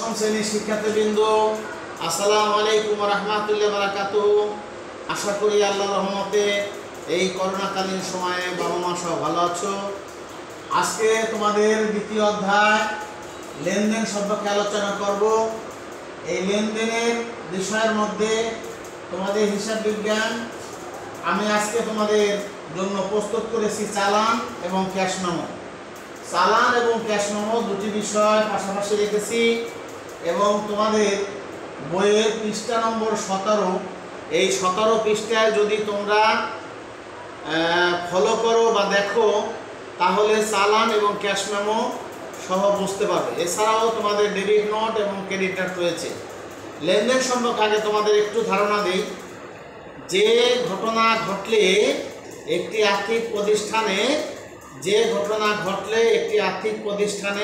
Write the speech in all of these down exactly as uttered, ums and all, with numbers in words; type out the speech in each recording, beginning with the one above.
দশম শ্রেণীর শিক্ষার্থীবৃন্দ, আসসালামু আলাইকুম ওয়া রাহমাতুল্লাহি ওয়া বারাকাতুহু। আশা করি আল্লাহর রহমতে এই করোনাকালীন সময়ে বাবা মা সব ভালো আছো। আজকে তোমাদের দ্বিতীয় অধ্যায় লেনদেন সম্পর্কে আলোচনা করব। এই লেনদেনের বিষয়ের মধ্যে তোমাদের হিসাব বিজ্ঞান আমি আজকে তোমাদের জন্য প্রস্তুত করেছি চালান এবং ক্যাশ মেমো। চালান এবং ক্যাশ মেমো দুটি বিষয় পাশাপাশি রেখেছি এবং তোমাদের বইয়ের পৃষ্ঠা নম্বর সতেরো, এই সতেরো পৃষ্ঠায় যদি তোমরা ফলো করো বা দেখো তাহলে চালান এবং ক্যাশ মেমো সহ বুঝতে পারবে। এছাড়াও তোমাদের ডেবিট নোট এবং ক্রেডিট নোট রয়েছে। লেনদেন সম্পর্কে আগে তোমাদের একটু ধারণা দিই। যে ঘটনা ঘটলে একটি আর্থিক প্রতিষ্ঠানে যে ঘটনা ঘটলে একটি আর্থিক প্রতিষ্ঠানে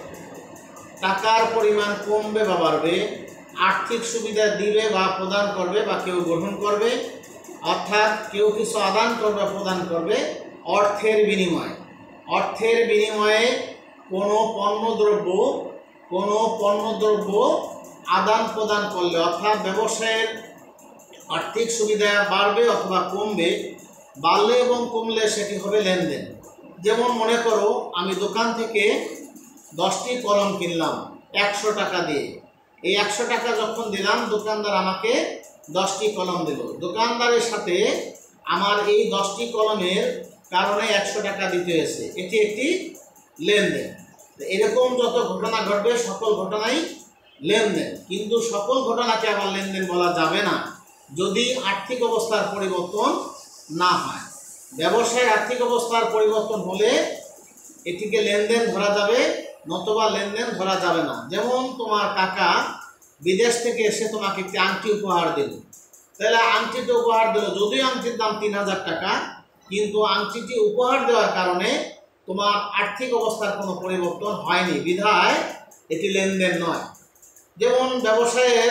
টাকার পরিমাণ কমবে বা বাড়বে, আর্থিক সুবিধা দিবে বা প্রদান করবে বা কেউ গ্রহণ করবে, অর্থাৎ কেউ কিছু আদান করবে প্রদান করবে অর্থের বিনিময়ে। অর্থের বিনিময়ে কোনো পণ্যদ্রব্য কোনো পণ্যদ্রব্য আদান প্রদান করলে অর্থাৎ ব্যবসায়ের আর্থিক সুবিধা বাড়বে অথবা কমবে, বাড়লে এবং কমলে সেটি হবে লেনদেন। যেমন মনে করো আমি দোকান থেকে দশটি কলম কিনলাম একশো টাকা দিয়ে। এই একশো টাকা যখন দিলাম দোকানদার আমাকে দশটি কলম দিল। দোকানদারের সাথে আমার এই দশটি কলমের কারণে একশো টাকা দিতে হয়েছে, এটি একটি লেনদেন। এরকম যত ঘটনা ঘটবে সকল ঘটনাই লেনদেন, কিন্তু সকল ঘটনাকে আবার লেনদেন বলা যাবে না যদি আর্থিক অবস্থার পরিবর্তন না হয়। ব্যবসায়ের আর্থিক অবস্থার পরিবর্তন হলে এটিকে লেনদেন ধরা যাবে, নতুবা লেনদেন ধরা যাবে না। যেমন তোমার কাকা বিদেশ থেকে এসে তোমাকে একটি আংটি উপহার দিল, তাহলে আংটিটি উপহার দিল, যদিও আংটির দাম তিন হাজার টাকা, কিন্তু আংটিটি উপহার দেওয়ার কারণে তোমার আর্থিক অবস্থার কোনো পরিবর্তন হয়নি, বিধায় এটি লেনদেন নয়। যেমন ব্যবসায়ের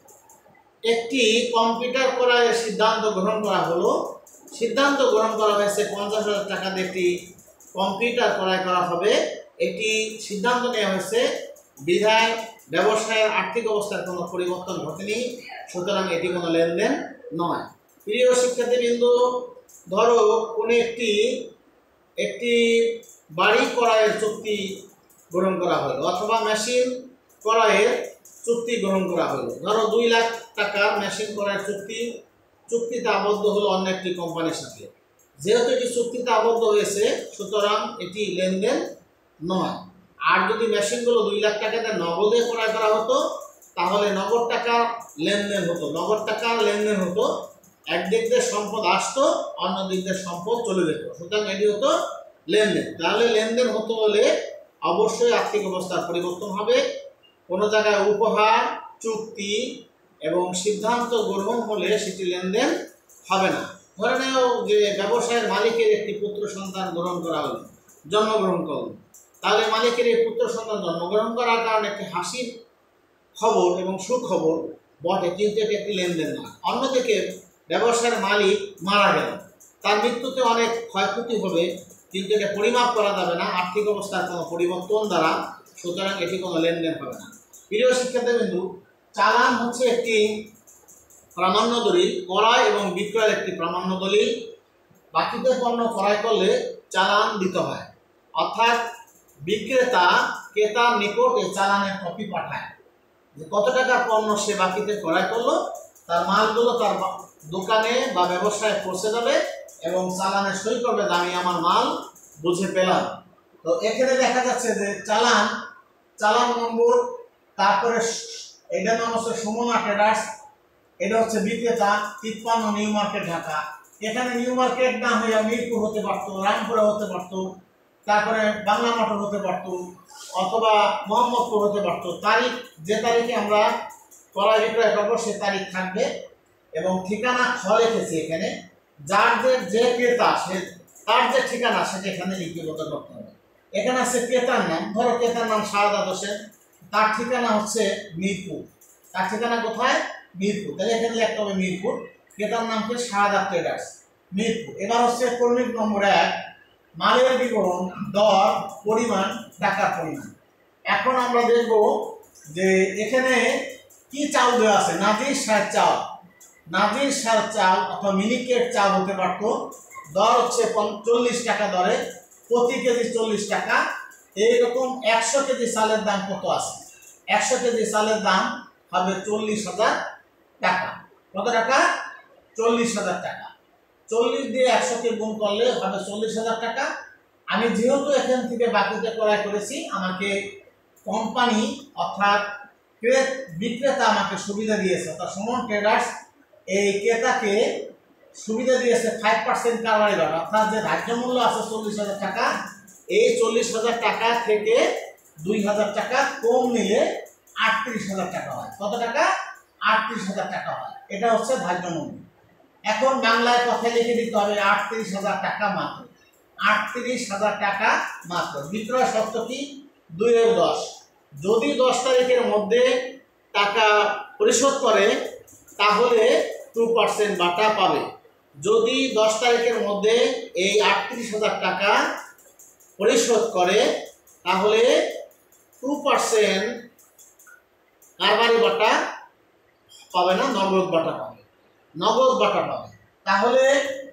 একটি কম্পিউটার ক্রয়ের সিদ্ধান্ত গ্রহণ করা হলো, সিদ্ধান্ত গ্রহণ করা হয়েছে পঞ্চাশ হাজার টাকা দিয়ে একটি কম্পিউটার ক্রয় করা হবে, এটি সিদ্ধান্ত নেওয়া হয়েছে, বিধায় ব্যবসায়ের আর্থিক অবস্থার কোনো পরিবর্তন ঘটেনি, সুতরাং এটি কোনো লেনদেন নয়। প্রিয় শিক্ষার্থীবৃন্দ, ধরো কোনো একটি একটি বাড়ি ক্রয়ের চুক্তি গ্রহণ করা হলো অথবা মেশিন ক্রয়ের চুক্তি গ্রহণ করা হলো। ধরো দুই লাখ টাকার মেশিন ক্রয়ের চুক্তি চুক্তিতে আবদ্ধ হলো অন্য একটি কোম্পানির সাথে। যেহেতু এটি চুক্তিতে আবদ্ধ হয়েছে সুতরাং এটি লেনদেন নয়। আর যদি মেশিনগুলো দুই লাখ টাকাতে নগদে ক্রয় করা হতো তাহলে নগদ টাকা লেনদেন হতো, নগদ টাকার লেনদেন হতো, একদিক দিয়ে সম্পদ আসতো অন্য দিক দিয়ে সম্পদ চলে যেত, সুতরাং এটি হতো লেনদেন। তাহলে লেনদেন হতে হলে অবশ্যই আর্থিক অবস্থার পরিবর্তন হবে। কোনো জায়গায় উপহার, চুক্তি এবং সিদ্ধান্ত গ্রহণ হলে সেটি লেনদেন হবে না। ধরে নেও যে ব্যবসায়ের মালিকের একটি পুত্র সন্তান গ্রহণ করা হলো, জন্মগ্রহণ করল, তাহলে মালিকের এই পুত্র সন্তান জন্মগ্রহণ করার কারণে একটি হাসির খবর এবং সুখবর বটে, কিন্তু এটি একটি লেনদেন নয়। অন্যদিকে ব্যবসায়ের মালিক মারা গেল, তার মৃত্যুতে অনেক ক্ষয়ক্ষতি হবে, কিন্তু এটা পরিমাপ করা যাবে না আর্থিক অবস্থার কোনো পরিবর্তন দ্বারা, সুতরাং এটি কোনো লেনদেন হবে না। প্রিয় শিক্ষার্থীবৃন্দু, চালান হচ্ছে একটি প্রামাণ্য দলিল, ক্রয় এবং বিক্রয়ের একটি প্রামাণ্য দলিল। বাকিতে পণ্য ক্রয় করলে চালান দিতে হয়, অর্থাৎ বিক্রেতা ক্রেতার নিকটে চালানের কপি পাঠায় যে কত টাকার পণ্য সে বাকিতে ক্রয় করলো, তার মালগুলো তার দোকানে বা ব্যবসায় পৌঁছে যাবে এবং চালানে সই করবে যে আমি আমার মাল বুঝে পেলাম। তো এখানে দেখা যাচ্ছে যে চালান চালান নম্বর, তারপরে এটার নাম হচ্ছে সুমনা ট্রেডার্স, এটা হচ্ছে বিক্রেতা তিপ্পান্ন নিউ মার্কেট ঢাকা। এখানে নিউ মার্কেট না হয়ে মিরপুর হতে পারতো, রামপুরা হতে পারতো, তারপরে বাংলা মোটর হতে পারতো, অথবা মোহাম্মদপুর হতে পারতো। তারিখ যে তারিখে আমরা ক্রয় বিক্রয় করবো সে তারিখ থাকবে এবং ঠিকানা খ লিখেছি এখানে, যার যে যে ক্রেতা সে তার যে ঠিকানা সেটা এখানে লিপিবদ্ধ করতে হবে। এখানে আছে ক্রেতার নাম, ধরো ক্রেতার নাম শাহাদাত হোসেন, তার ঠিকানা হচ্ছে মিরপুর, তার ঠিকানা কোথায়? মিরপুর, তাহলে এখানে লিখতে হবে মিরপুর, ক্রেতার নাম হচ্ছে শাহাদাত ট্রেডার্স, মিরপুর। এবার হচ্ছে কর্মিক নম্বর এক, মালের বিবরণ, দর, পরিমাণ, টাকার পরিমাণ। এখন আমরা দেখব যে এখানে কি চাল দেওয়া আছে, নাজির সার চাল, নাজির সার চাল অথবা মিনিকেট চাল হতে পারতো। দর হচ্ছে চল্লিশ টাকা দরে, প্রতি কেজি চল্লিশ টাকা। এইরকম একশো কেজি চালের দাম কত আছে? একশো কেজি চালের দাম হবে চল্লিশ হাজার টাকা। কত টাকা? চল্লিশ হাজার টাকা। চল্লিশ দিয়ে একশোকে গুণ করলে হবে চল্লিশ হাজার টাকা। আমি যেহেতু এখান থেকে বাকিতে ক্রয় করেছি, আমাকে কোম্পানি অর্থাৎ ক্রেত বিক্রেতা আমাকে সুবিধা দিয়েছে, অর্থাৎ সুমন ট্রেডার্স এই ক্রেতাকে সুবিধা দিয়েছে ফাইভ পার্সেন্ট কারবারি দর, অর্থাৎ যে ধার্য মূল্য আছে চল্লিশ হাজার টাকা, এই চল্লিশ হাজার টাকা থেকে দুই হাজার টাকা কম নিলে আটত্রিশ হাজার টাকা হয়। কত টাকা? আটত্রিশ হাজার টাকা হয়। এটা হচ্ছে ধার্য মূল্য। এখন বাংলায় কথায় লিখে দিতে হবে আটত্রিশ হাজার টাকা মাত্র, আটত্রিশ হাজার টাকা মাত্র। বিক্রয় শর্ত কি? দুই এর দশ। যদি দশ তারিখের মধ্যে টাকা পরিশোধ করে তাহলে টু পার্সেন্ট বাটা পাবে। যদি দশ তারিখের মধ্যে এই আটত্রিশ হাজার টাকা পরিশোধ করে তাহলে টু পার্সেন্ট কারবারি বাটা পাবে না, নগদ বাটা পাবে, নগদ বাটা পাবে। তাহলে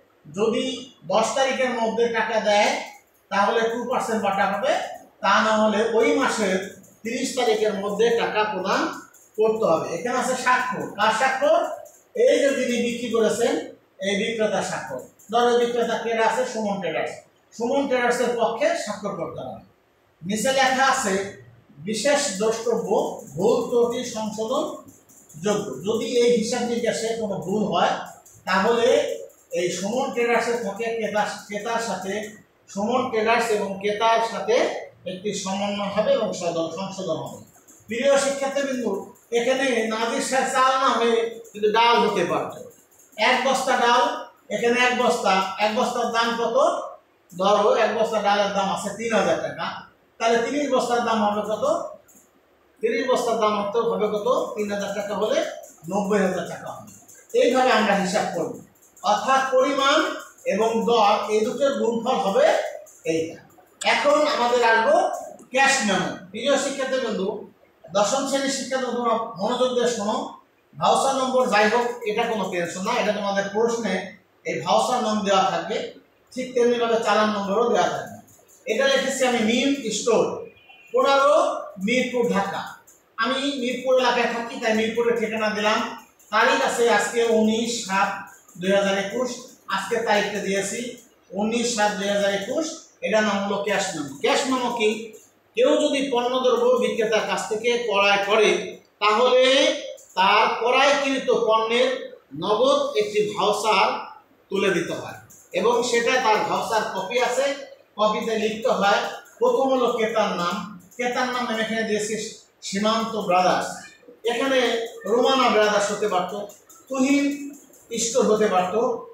যদি দশ তারিখের মধ্যে টাকা দেয় তাহলে টু পার্সেন্ট বাটা পাবে, তা না হলে ওই মাসের তিরিশ তারিখের মধ্যে টাকা প্রদান করতে হবে। এখানে আছে স্বাক্ষর। কার স্বাক্ষর? এই যে যিনি বিক্রি করেছেন এই বিক্রেতার স্বাক্ষর। ধরো বিক্রেতা কে আছে? সুমন ট্রেডার্স। সুমন ট্রেডার্সের পক্ষে স্বাক্ষর করতে হবে। নিচে লেখা আছে বিশেষ দ্রষ্টব্য ভুল ত্রুটি সংশোধন যোগ্য। যদি এই হিসাব নিকাশে কোনো ভুল হয় তাহলে এই সুমন ট্রেডার্সের পক্ষে ক্রেতা ক্রেতার সাথে সুমন ট্রেডার্স এবং ক্রেতার সাথে একটি সমন্বয় হবে এবং সংশোধন হবে। প্রিয় শিক্ষার্থীবৃন্দু, এখানে নাজির সার চাল না হয়ে কিন্তু ডাল হতে পারত। এক বস্তা ডাল, এখানে এক বস্তা, এক বস্তার দাম কত? ধরো এক বস্তা ডালের দাম আছে তিন হাজার টাকা, তাহলে তিরিশ বস্তার দাম হবে কত? তিরিশ বস্তার দাম হতে হবে কত? তিন হাজার টাকা হলে নব্বই হাজার টাকা হবে। এইভাবে আমরা হিসাব করব, অর্থাৎ পরিমাণ এবং দর এই দুটোর গুণফল হবে এইটা। এখন আমাদের আসবো ক্যাশ মেমো। প্রিয় শিক্ষার্থীবৃন্দু, দশম শ্রেণীর শিক্ষার্থী তোমরা মনোযোগ দিয়ে শোনো। ভাউচার নম্বর যাই হোক এটা কোনো টেনশন না, এটা তোমাদের প্রশ্নে এই ভাউচার নম্বর দেওয়া থাকবে, ঠিক তেমনিভাবে চালান নম্বরও দেওয়া থাকবে। এটা লিখেছি আমি মিম স্টোর, পনেরো মিরপুর ঢাকা। আমি মিরপুর এলাকায় থাকি তাই মিরপুরের ঠিকানা দিলাম। তারিখ আছে আজকে উনিশ সাত দুই হাজার একুশ, আজকে তারিখটা দিয়েছি উনিশ সাত দুই হাজার একুশ। এটা নাম হলো ক্যাশ মেমো। ক্যাশ মেমো কি? কেউ যদি পণ্যদ্রব্য বিক্রেতার কাছ থেকে ক্রয় করে তাহলে তার ক্রয়কৃত পণ্যের নগদ একটি ভাউচার তুলে দিতে হয় এবং সেটা তার ভাউচার কপি আছে, কপিতে লিখতে হয় প্রথম হলো ক্রেতার নাম। ক্রেতার নাম আমি এখানে দিয়েছি সীমান্ত ব্রাদার্স, এখানে রোমানা ব্রাদার্স হতে পারত, তুহিন স্টোর হতে পারত,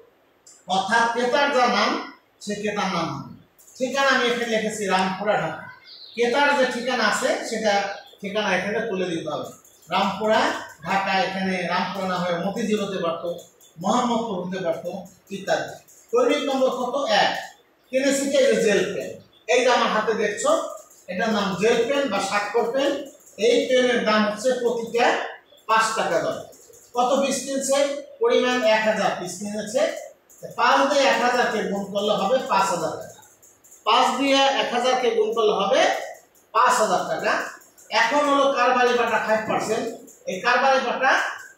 অর্থাৎ ক্রেতার যা নাম সে ক্রেতার নাম হবে। ঠিকানা আমি এখানে লিখেছি রামপুরা ঢাকা। ক্রেতার যে ঠিকানা আছে সেটা ঠিকানা এখানে তুলে দিতে হবে, রামপুরা ঢাকা। এখানে রামপুরা না হয়ে মতিঝিল হতে পারত, মোহাম্মদপুর হতে পারত ইত্যাদি। দৈনিক নম্বর কত? এক। কিনেছি কি? এই যে জেল পেন, এই যে আমার হাতে দেখছো এটার নাম জেল পেন বা স্বাক্ষর পেন। এই পেনের দাম হচ্ছে প্রতিটা পাঁচ টাকা দর। কত পিস কিনছে? পরিমাণ এক হাজার পিস কিনেছে। পাঁচ দিয়ে এক হাজারকে গুণ করলে হবে পাঁচ হাজার টাকা। পাঁচ দিয়ে এক হাজারকে গুণ করলে হবে পাঁচ হাজার টাকা। এখন হলো কারবারি বাটা ফাইভ পার্সেন্ট। এই কারবারি বাটা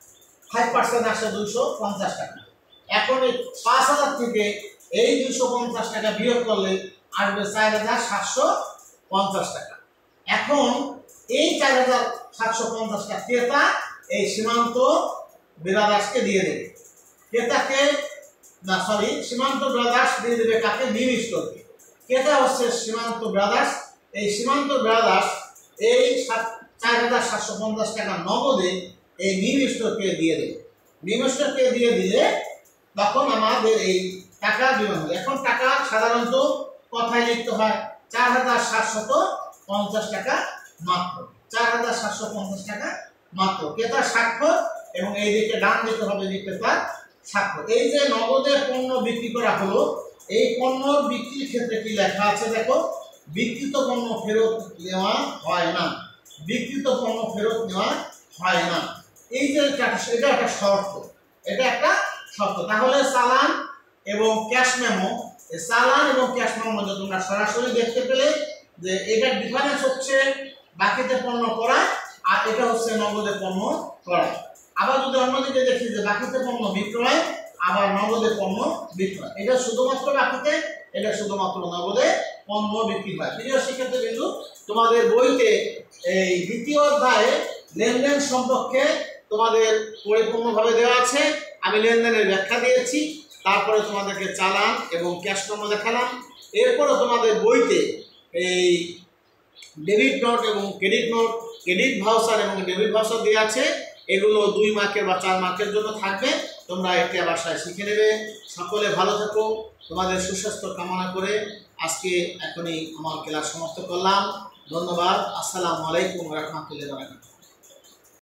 ফাইভ পার্সেন্ট আসে দুইশো পঞ্চাশ টাকা। এখন এই পাঁচ হাজার থেকে এই দুইশো পঞ্চাশ টাকা বিয়োগ করলে আসবে চার হাজার সাতশো পঞ্চাশ টাকা। এখন এই চার হাজার সাতশো পঞ্চাশ টাকা ক্রেতা এই সীমান্ত ব্রাদার্সকে দিয়ে দেবে। ক্রেতাকে না সরি সীমান্ত ব্রাদার্স দিয়ে দেবে কাকে? মিম স্টোরকে। ক্রেতা হচ্ছে সীমান্ত ব্রাদার্স। এই সীমান্ত ব্রাদার্স এই চার হাজার সাতশো পঞ্চাশ টাকা নগদে এই মিম স্টোরকে দিয়ে দেবে। মিম স্টোরকে দিয়ে দিলে তখন আমাদের এই টাকা বিমান হবে। এখন টাকা সাধারণত কথায় লিখতে হয় চার হাজার সাতশত পঞ্চাশ টাকা মাত্র, চার হাজার সাতশো পঞ্চাশ টাকা মাত্র। ক্রেতার স্বাক্ষর এবং এই দিকে ডান দিতে হবে বিক্রেতার স্বাক্ষর। এই যে নগদে পণ্য বিক্রি করা হলো, এই পণ্য বিক্রির ক্ষেত্রে কি লেখা আছে দেখো? বিক্রিত পণ্য ফেরত দেওয়া হয় না। বিক্রিত পণ্য ফেরত নেওয়া হয় না। এই যে এটা এটা একটা শর্ত, এটা একটা শর্ত। তাহলে চালান এবং ক্যাশ মেমো, চালান এবং ক্যাশ মেমো মধ্যে তোমরা সরাসরি দেখতে পেলে যে এটার ডিফারেন্স হচ্ছে বাকিতে পণ্য করা আর এটা হচ্ছে নগদে পণ্য করা। আবার যদি অন্যদিকে দেখি যে বাকিতে পণ্য বিক্রয় আবার নগদে পণ্য বিক্রয়, এটা শুধুমাত্র বাকিতে, এটা শুধুমাত্র নগদে পণ্য বিক্রি হয়। প্রিয় শিক্ষার্থী বিন্দু, তোমাদের বইতে এই দ্বিতীয় অধ্যায়ে লেনদেন সম্পর্কে তোমাদের পরিপূর্ণভাবে দেওয়া আছে। আমি লেনদেনের ব্যাখ্যা দিয়েছি, তারপরে তোমাদেরকে চালান এবং ক্যাশ মেমো দেখালাম। এরপরে তোমাদের বইতে এই ডেবিট নোট এবং ক্রেডিট নোট, ক্রেডিট ভাউচার এবং ডেবিট ভাউচার দেওয়া আছে। এগুলো দুই মার্কের বা চার মার্কের জন্য থাকবে, তোমরা এটা বাসায় শিখে নেবে। সকলে ভালো থাকো, তোমাদের সুস্বাস্থ্য কামনা করে আজকে এখনই আমার ক্লাস সমাপ্ত করলাম। ধন্যবাদ। আসসালামু আলাইকুম ওয়া রাহমাতুল্লাহি ওয়া বারাকাতুহু।